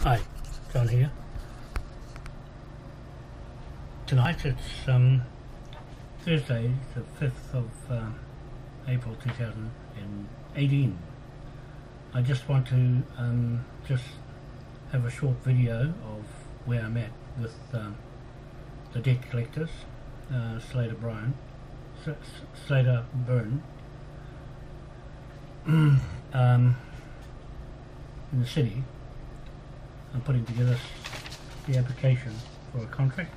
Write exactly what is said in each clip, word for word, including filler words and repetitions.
Hi, John here. Tonight it's um, Thursday, the fifth of uh, April two thousand eighteen. I just want to um, just have a short video of where I'm at with um, the debt collectors, uh, Slater Bryan, S S Slater Byrne, um, in the city. I'm putting together the application for a contract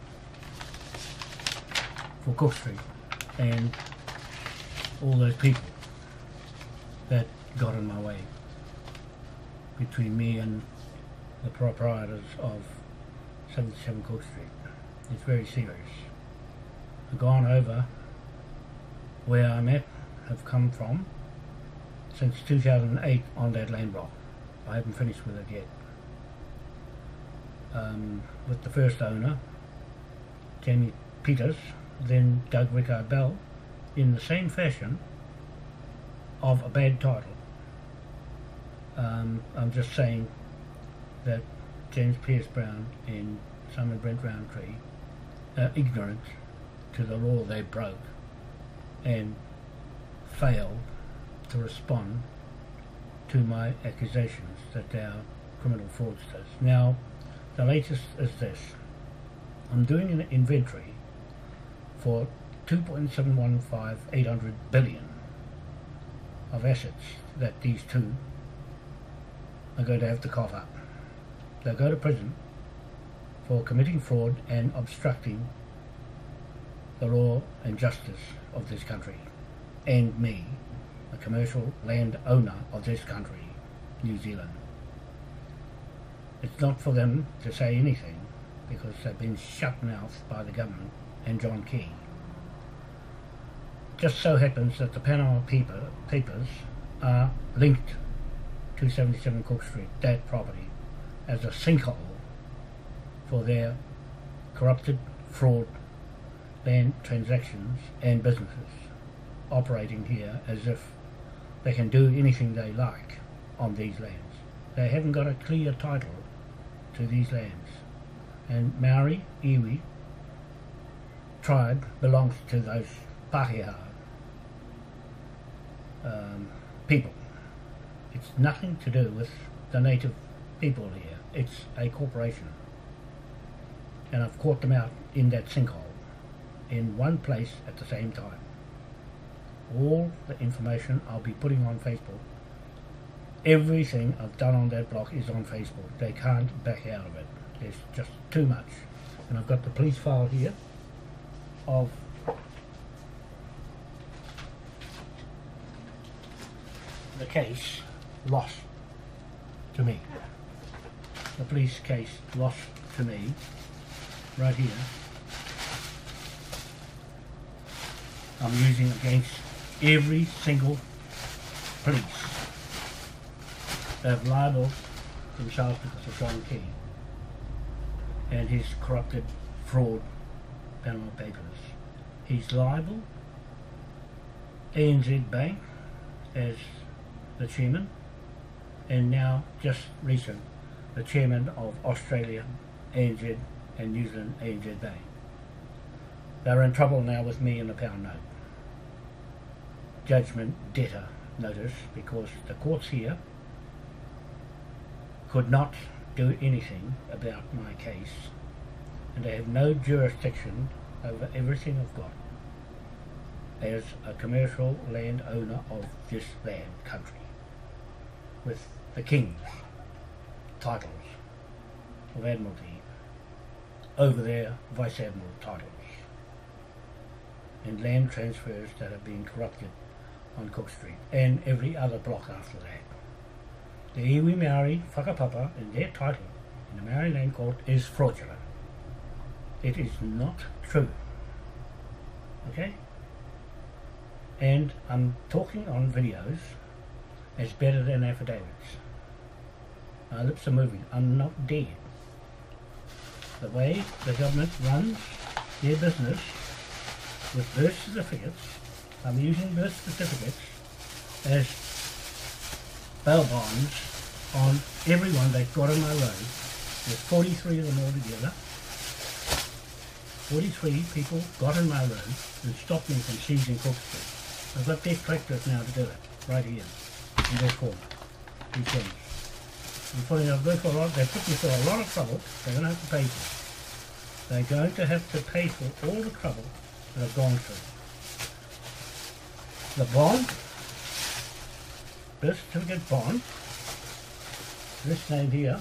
for Cook Street and all those people that got in my way between me and the proprietors of seventy-seven Cook Street. It's very serious. I've gone over where I'm at, have come from since two thousand eight on that land block. I haven't finished with it yet. Um, with the first owner, Jamie Peters, then Doug Rickard Bell, in the same fashion of a bad title. Um, I'm just saying that James Pierce Brown and Simon Brent Roundtree are ignorant to the law they broke and failed to respond to my accusations that they are criminal fraudsters. Now, the latest is this. I'm doing an inventory for two point seven one five eight hundred billion of assets that these two are going to have to cough up. They'll go to prison for committing fraud and obstructing the law and justice of this country, and me, a commercial land owner of this country, New Zealand. It's not for them to say anything because they've been shut-mouthed by the government and John Key. Just so happens that the Panama paper, papers are linked to seventy-seven Cook Street, that property, as a sinkhole for their corrupted fraud land transactions and businesses operating here as if they can do anything they like on these lands. They haven't got a clear title to these lands, and Maori Iwi tribe belongs to those Pākehā um, people. It's nothing to do with the native people here. It's a corporation, and I've caught them out in that sinkhole in one place at the same time. All the information I'll be putting on Facebook. Everything I've done on that block is on Facebook. They can't back out of it. There's just too much. And I've got the police file here of the case lost to me. The police case lost to me right here. I'm using against every single police. They have libelled themselves because of John Key and his corrupted fraud Panama papers. He's liable A N Z Bank as the chairman, and now just recent the chairman of Australia A N Z and New Zealand A N Z Bank. They're in trouble now with me in the pound note. Judgment debtor notice, because the courts here could not do anything about my case, and they have no jurisdiction over everything I've got as a commercial land owner of this land country, with the King's titles of Admiralty over their Vice Admiral titles, and land transfers that have been corrupted on Cook Street and every other block after that. The iwi Maori whakapapa in their title in the Maori Land Court is fraudulent. It is not true. Okay? And I'm talking on videos as better than affidavits. My lips are moving. I'm not dead. The way the government runs their business with birth certificates, I'm using birth certificates as bail bonds on everyone they've got on my road There's forty-three of them all together. forty-three people got in my road and stopped me from seizing Cook Street. I've got their tractors now to do it, right here, in this corner, these things. I'm putting up good for a lot, they put me through a lot of trouble, they're going to have to pay for it. They're going to have to pay for all the trouble that I've gone through. The bond, birth certificate bond, this name here,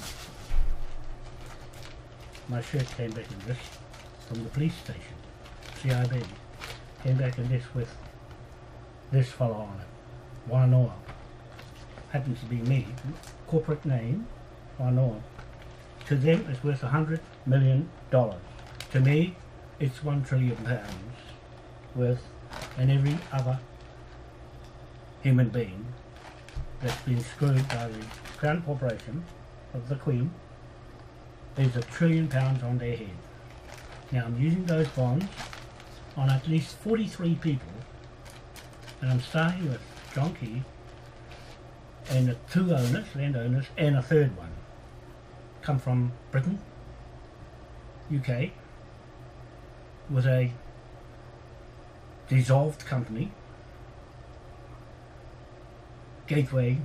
my shirt came back in this from the police station, C I B, came back in this with this fellow on it, Wanoa. Happens to be me, corporate name, Wanoa. To them it's worth a hundred million dollars. To me it's one trillion pounds worth, and every other human being that's been screwed by the Crown Corporation of the Queen, there's a trillion pounds on their head. Now I'm using those bonds on at least forty-three people, and I'm starting with John Key and the two owners, landowners, and a third one come from Britain, U K, with a dissolved company, Gateway,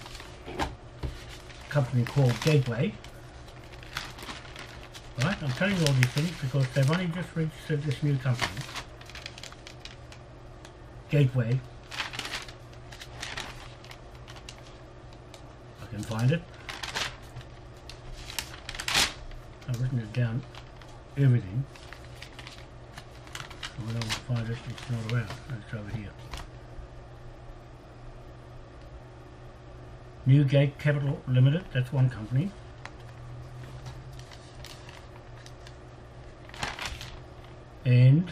company called Gateway. Right, I'm telling you all these things because they've only just registered this new company, Gateway. I can find it. I've written it down, everything. So when I want to find it, it's not around. It's over here. Newgate Capital Limited, that's one company. And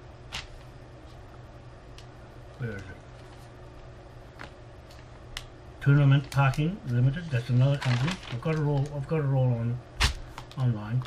where is it? Tournament Parking Limited, that's another company. I've got it all I've got it all on online.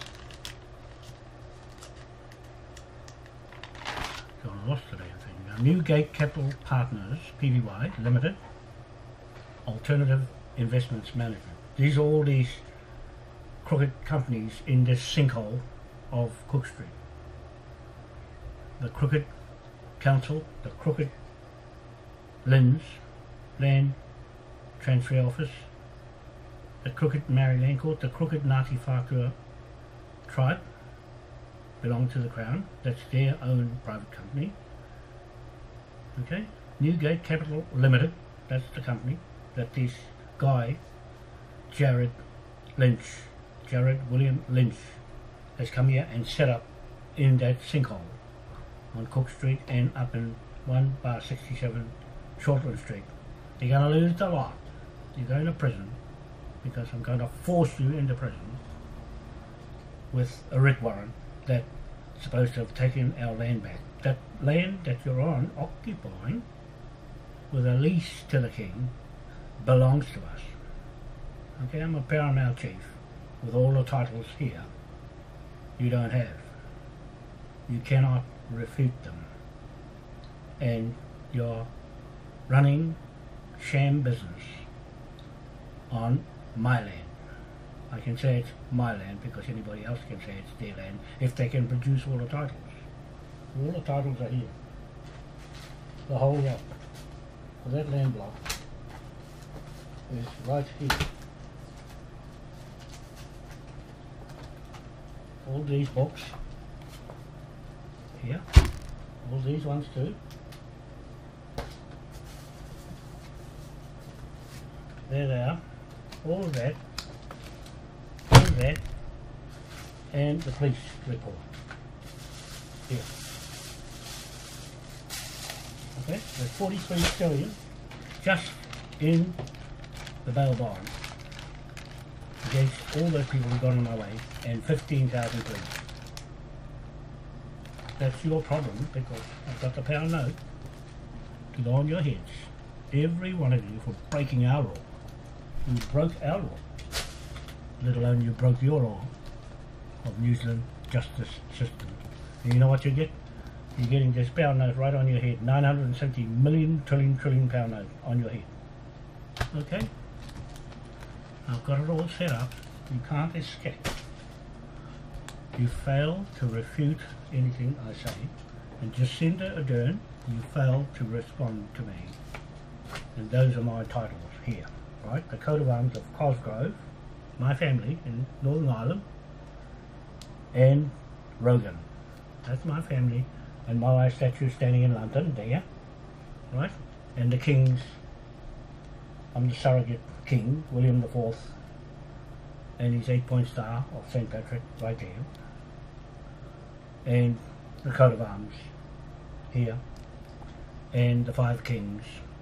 So I lost the damn thing. Now Newgate Capital Partners P V Y Limited, Alternative Investments Management. These are all these crooked companies in this sinkhole of Cook Street. The Crooked Council, the Crooked Linds Land Transfer Office, the Crooked Maori Land Court, the Crooked Ngāti Whātua tribe belong to the Crown. That's their own private company. Okay, Newgate Capital Limited, that's the company that this guy, Jared Lynch, Jared William Lynch, has come here and set up in that sinkhole on Cook Street and up in one bar sixty-seven Shortland Street. You're going to lose the lot. You're going to prison because I'm going to force you into prison with a writ warrant that's supposed to have taken our land back. That land that you're on, occupying, with a lease to the King, belongs to us. Okay, I'm a paramount chief with all the titles here you don't have. You cannot refute them, and you're running sham business on my land. I can say it's my land because anybody else can say it's their land if they can produce all the titles. All the titles are here. The whole lot for that land block is right here. All these books here, all these ones too. There they are. All of that, all of that, and the police report. Here. Okay, there's forty-three stellium just in the bail bond against all those people who got in my way, and fifteen thousand police. That's your problem because I've got the pound note to go on your heads, every one of you, for breaking our law. You broke our law, let alone you broke your law of New Zealand justice system. And you know what you get? You're getting this pound note right on your head, nine hundred seventy million trillion trillion pound note on your head. Okay? I've got it all set up. You can't escape. you fail to refute anything I say, and Jacinda Ardern, you fail to respond to me. And those are my titles here, right? The coat of arms of Cosgrove, my family in Northern Ireland, and Rogan. That's my family, and my statue standing in London there, right? And the kings, I'm the surrogate king, William the Fourth, and his eight-point star of Saint Patrick right there, and the coat of arms here, and the five kings,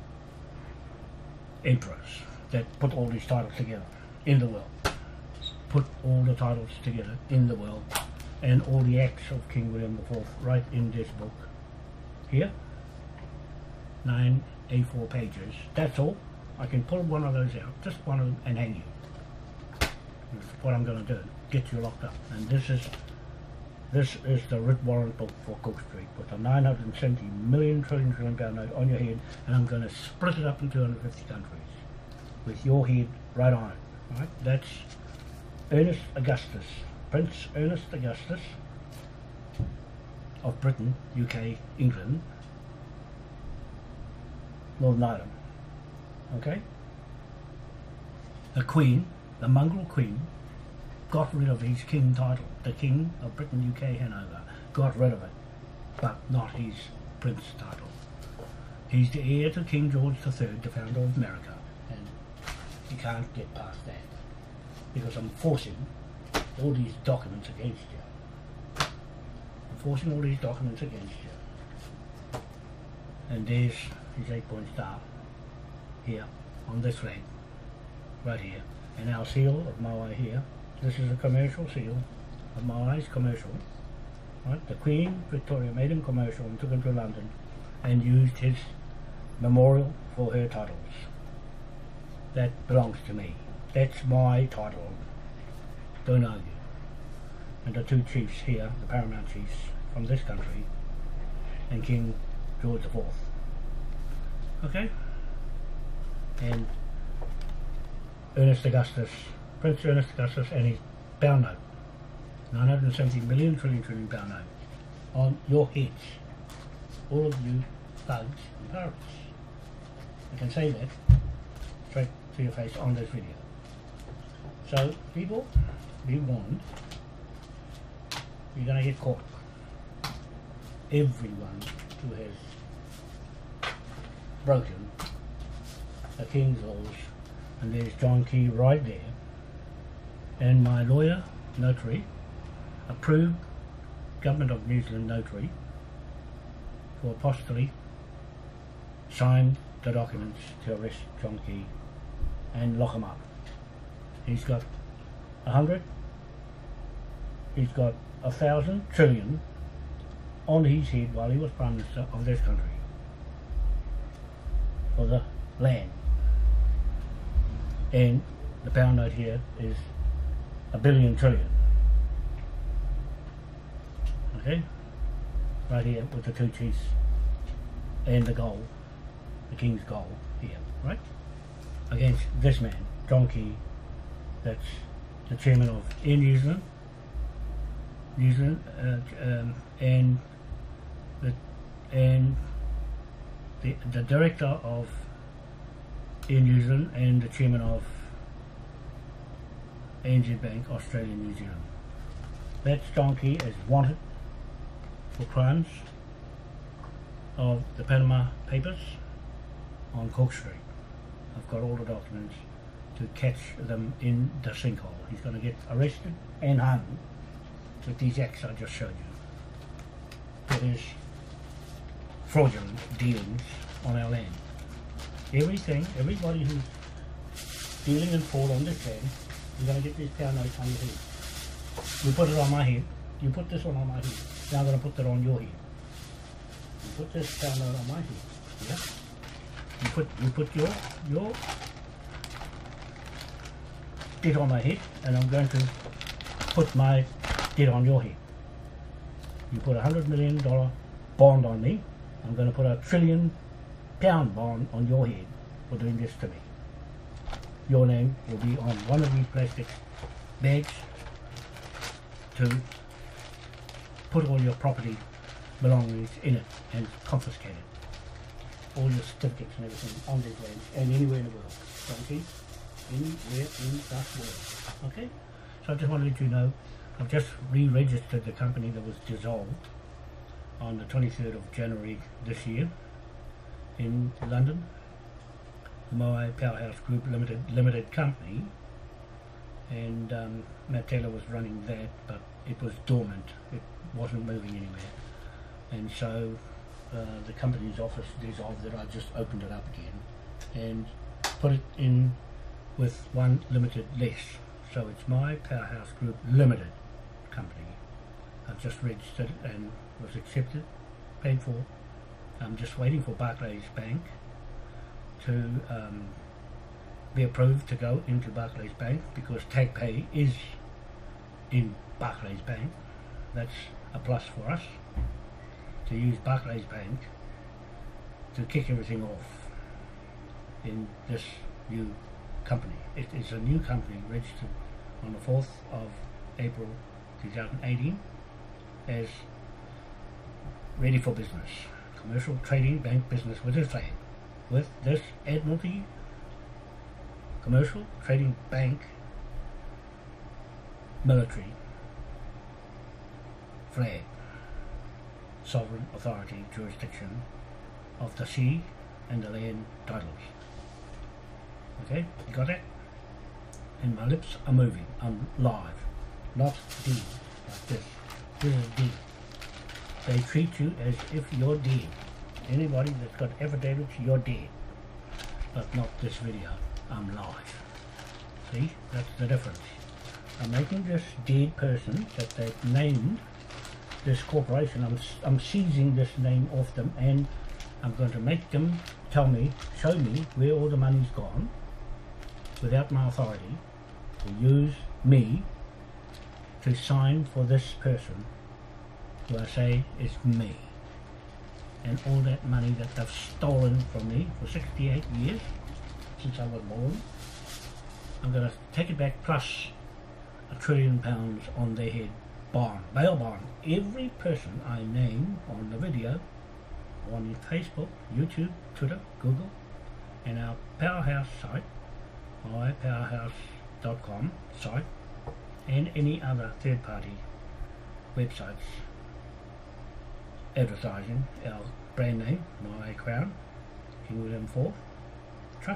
emperors, that put all these titles together in the world, put all the titles together in the world, and all the acts of King William the Fourth right in this book here, nine A four pages. That's all. I can pull one of those out, just one of them, and hang you. That's what I'm going to do, get you locked up. And this is this is the writ warrant book for Cook Street with a nine hundred seventy million trillion trillion pound note on your head, and I'm going to split it up in two hundred fifty countries with your head right on it. Right? That's Ernest Augustus, Prince Ernest Augustus of Britain, U K, England, Northern Ireland. Okay? The Queen, the mongrel Queen, got rid of his king title. The King of Britain, U K, Hanover, got rid of it, but not his prince title. He's the heir to King George the Third, the founder of America, and you can't get past that because I'm forcing all these documents against you. I'm forcing all these documents against you. And there's his eight-point star here on this flag, right here, and our seal of Moai here. This is a commercial seal of Moai's commercial, right? The Queen Victoria made him commercial and took him to London and used his memorial for her titles. That belongs to me. That's my title. Don't argue. And the two chiefs here, the paramount chiefs from this country, and King George the Fourth. Okay? And Ernest Augustus, Prince Ernest Augustus, and his pound note, nine hundred seventy million trillion trillion pound note, on your heads, all of you thugs and pirates. I can say that straight to your face on this video. So people, be warned, you're going to get caught. Everyone who has broken the King's laws, and there's John Key right there, and my lawyer, notary, approved Government of New Zealand notary for apostolate, signed the documents to arrest John Key and lock him up. He's got a hundred, he's got a thousand trillion on his head while he was Prime Minister of this country for the land. And the pound note here is a billion trillion. Okay? Right here with the two chiefs and the gold, the King's gold here, right? Against this man, John Key, that's the chairman of Air New Zealand, New Zealand, uh, um, and the and the the director of Air New Zealand and the chairman of A N Z Bank, Australia, New Zealand. That's John Key as wanted for crimes of the Panama Papers on Cook Street. I've got all the documents to catch them in the sinkhole. He's going to get arrested and hung with these acts I just showed you for his fraudulent dealings on our land. Everything, everybody who's dealing in fraud on this land, you're going to get this pound note on your head. You put it on my head, you put this one on my head, now I'm going to put that on your head. You put this pound note on my head, yeah? You put, you put your, your debt on my head, and I'm going to put my debt on your head. You put a hundred million dollar bond on me, I'm going to put a trillion pound bond on your head for doing this to me. Your name will be on one of these plastic bags to put all your property belongings in it and confiscate it. All your certificates and everything on this land and anywhere in the world. Okay? Anywhere in the world. Okay? So I just want to let you know, I've just re-registered the company that was dissolved on the twenty-third of January this year in London. The Moai Powerhouse Group Limited Limited Company, and um, Matt Taylor was running that, but it was dormant. It wasn't moving anywhere, and so uh, the company's office dissolved it. I just opened it up again and put it in with one limited less. So it's my Powerhouse Group Limited Company. I've just registered and was accepted, paid for. I'm just waiting for Barclays Bank to um, be approved to go into Barclays Bank, because TagPay is in Barclays Bank. That's a plus for us, to use Barclays Bank to kick everything off in this new company. It is a new company registered on the fourth of April two thousand eighteen as ready for business. Commercial trading bank business with a flag. With this Admiralty Commercial Trading Bank military flag, sovereign authority jurisdiction of the sea and the land titles. Okay, you got that? And my lips are moving. I'm live, not D like this. This is D. They treat you as if you're dead. Anybody that's got affidavits, you're dead. But not this video. I'm live. See? That's the difference. I'm making this dead person that they've named this corporation. I'm, I'm seizing this name off them, and I'm going to make them tell me, show me where all the money's gone without my authority, to use me to sign for this person who I say is me. And all that money that they've stolen from me for sixty-eight years since I was born, I'm going to take it back, plus a trillion pounds on their head. Bond, bail bond. Every person I name on the video, on Facebook, YouTube, Twitter, Google, and our Powerhouse site, my powerhouse dot com site, and any other third-party websites advertising our brand name, My Crown, King William the Fourth Trust.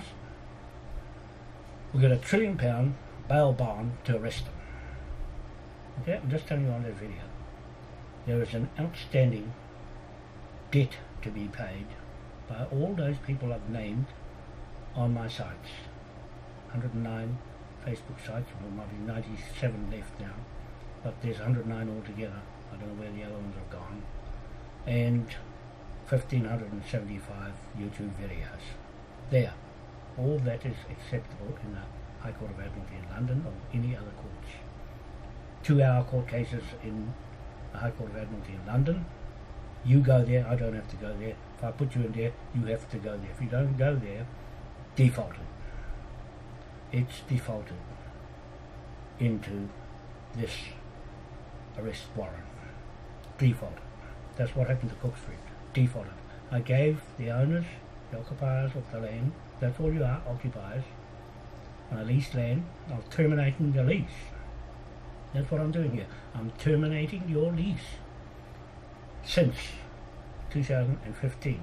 We've got a trillion pound bail bond to arrest them. Okay, I'm just telling you on this video. There is an outstanding debt to be paid by all those people I've named on my sites. one hundred nine Facebook sites, there might be ninety-seven left now, but there's one hundred nine altogether. I don't know where the other ones have gone. And one thousand five hundred seventy-five YouTube videos. There. All that is acceptable in the High Court of Admiralty in London or any other courts. Two hour court cases in the High Court of Admiralty in London. You go there, I don't have to go there. If I put you in there, you have to go there. If you don't go there, defaulted. It's defaulted into this arrest warrant. Defaulted. That's what happened to Cook Street. Defaulted. I gave the owners, the occupiers of the land, that's all you are, occupiers, on a leased land. I'm terminating the lease. That's what I'm doing here. I'm terminating your lease since two thousand fifteen.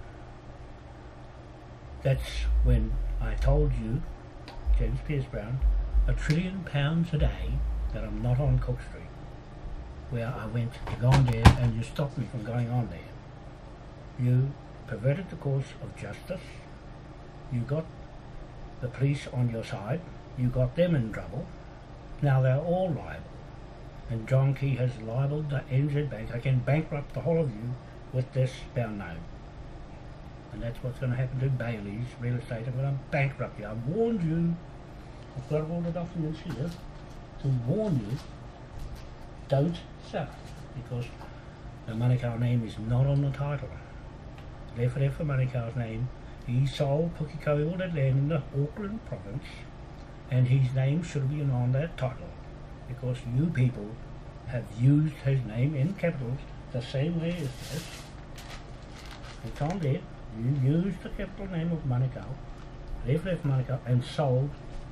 That's when I told you, James Pierce Brown, a trillion pounds a day that I'm not on Cook Street, where I went to go on there and you stopped me from going on there. You perverted the course of justice. You got the police on your side. You got them in trouble. Now they're all liable. And John Key has libelled the N Z Bank. I can bankrupt the whole of you with this pound note. And that's what's going to happen to Bailey's Real Estate. I'm going to bankrupt you. I've warned you. I've got all the documents here to warn you. Don't sell, because the Manukau name is not on the title. Therefore, therefore Manukau's name, he sold Pukekohe all that land in the Auckland province, and his name should be on that title, because you people have used his name in capitals the same way as this. It's on there. You used the capital name of Manukau, left left Manukau, and sold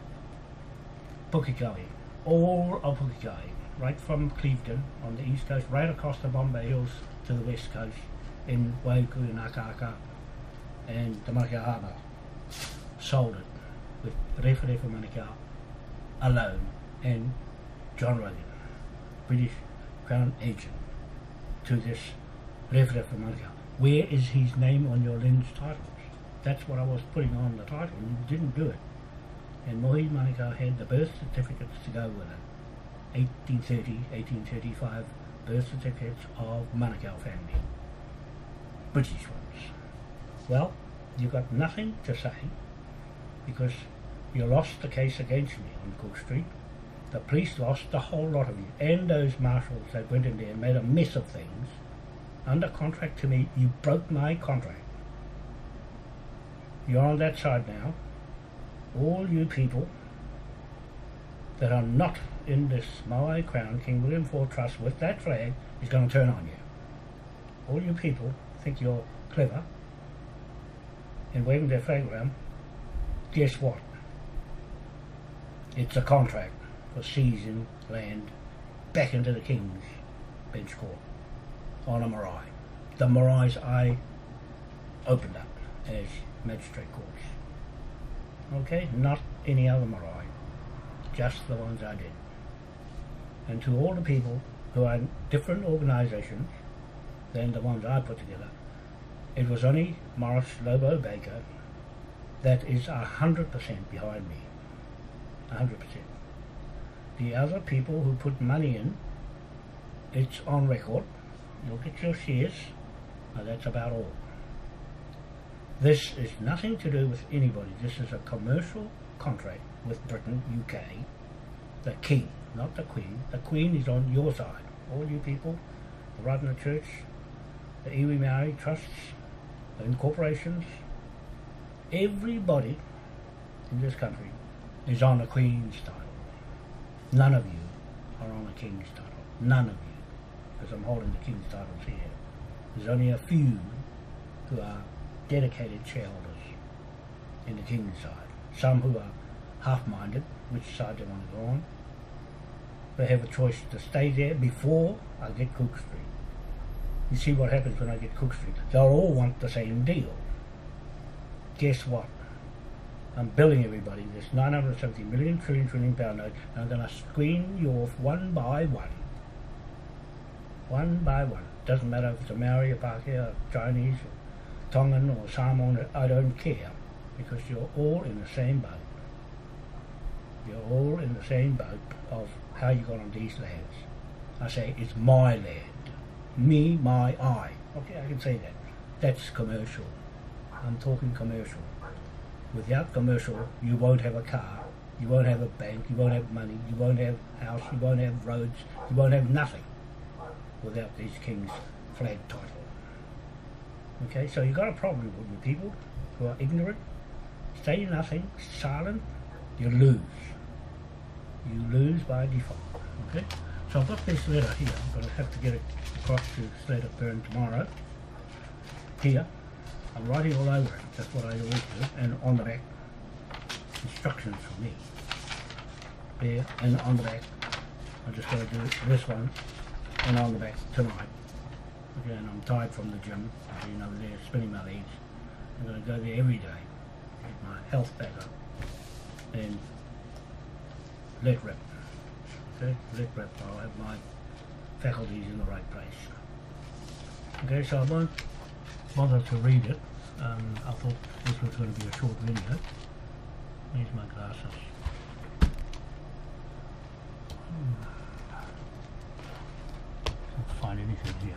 Pukekohe, all of Pukekohe, right from Clevedon on the east coast, right across the Bombay Hills to the west coast, in Waiuku and Akaaka and the Manukau Harbour. Sold it with Refa Refa Manukau alone, and John Rogan, British Crown agent, to this Refa Refa Manukau. Where is his name on your Lens titles? That's what I was putting on the title, and you didn't do it. And Mohi Manukau had the birth certificates to go with it. eighteen thirty, eighteen thirty-five birth certificates of Manukau family. British ones. Well, you got nothing to say because you lost the case against me on Cook Street. The police lost the whole lot of you, and those marshals that went in there and made a mess of things. Under contract to me, you broke my contract. You're on that side now. All you people that are not in this Maui Crown King William the fourth Trust with that flag is going to turn on you. All you people think you're clever and waving their flag around. Guess what? It's a contract for seizing land back into the King's Bench Court on a marae. The maraes I opened up as magistrate courts. Okay, not any other marae, just the ones I did. And to all the people who are in different organisations than the ones I put together, it was only Morris Lobo Baker that is a hundred percent behind me. A hundred percent. The other people who put money in, it's on record. Look at your shares. Now that's about all. This is nothing to do with anybody. This is a commercial contract with Britain, U K. The King, not the Queen. The Queen is on your side. All you people, the Radna Church, the Iwi Maori trusts, the corporations, everybody in this country is on the Queen's title. None of you are on the King's title. None of you. Because I'm holding the King's titles here. There's only a few who are dedicated shareholders in the King's side. Some who are half-minded, which side they want to go on. They have a choice to stay there before I get Cook Street. You see what happens when I get Cook Street. They'll all want the same deal. Guess what? I'm billing everybody this nine hundred seventy million trillion trillion pound note, and I'm going to screen you off one by one. One by one. Doesn't matter if it's a Maori, a Pākehā, a Chinese, or Tongan, or Samoan, I don't care. Because you're all in the same boat. You're all in the same boat of how you got on these lands. I say, it's my land. Me, my, I. Okay, I can say that. That's commercial. I'm talking commercial. Without commercial, you won't have a car, you won't have a bank, you won't have money, you won't have a house, you won't have roads, you won't have nothing without these King's flag title. Okay, so you've got a problem with you people who are ignorant, say nothing, silent, you lose. You lose by default. Okay, so I've got this letter here. I'm going to have to get it across to Slater-Byrne tomorrow. Here, I'm writing all over it. That's what I always do. And on the back, instructions from me. There, and on the back, I'm just going to do this one, and on the back tonight. Okay, and I'm tired from the gym. I've been over there spinning my legs. I'm going to go there every day, get my health back up, and let rip. Okay, let rip. I'll have my faculties in the right place. Okay, so I won't bother to read it. Um, I thought this was going to be a short video. Here's my glasses. Hmm. Can't find anything here.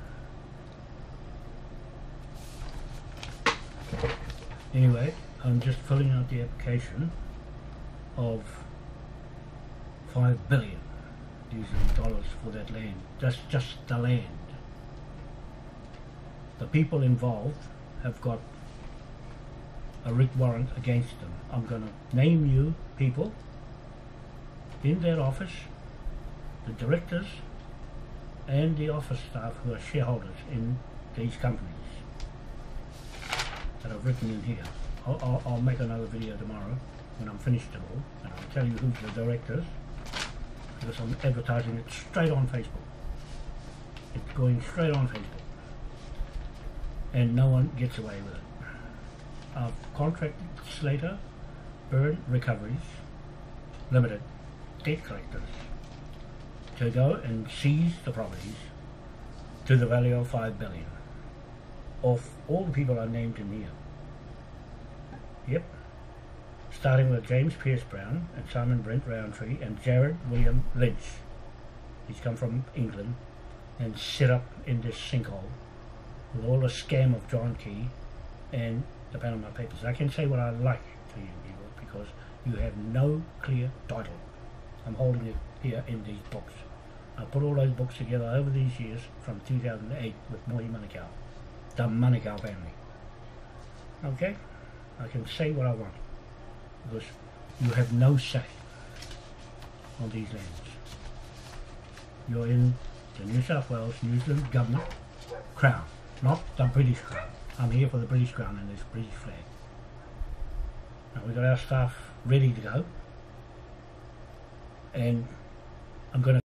Anyway, I'm just filling out the application of five billion New Zealand dollars for that land. That's just the land. The people involved have got a writ warrant against them. I'm going to name you people in that office, the directors and the office staff who are shareholders in these companies that I've written in here. I'll, I'll, I'll make another video tomorrow when I'm finished it all, and I'll tell you who's the directors, because I'm advertising it straight on Facebook. It's going straight on Facebook, and no one gets away with it. I've contracted Slater Byrne Recoveries Limited debt collectors to go and seize the properties to the value of five billion of all the people are named in here. Yep. Starting with James Pierce Brown and Simon Brent Roundtree and Jared William Lynch. He's come from England and set up in this sinkhole with all the scam of John Key and the Panama Papers. I can say what I like to you people because you have no clear title. I'm holding it here in these books. I put all those books together over these years from two thousand eight with Mohi Manukau, the Manukau family. Okay? I can say what I want because you have no say on these lands. You're in the New South Wales, New Zealand government crown, not the British crown. I'm here for the British crown and this British flag. Now we've got our staff ready to go, and I'm going to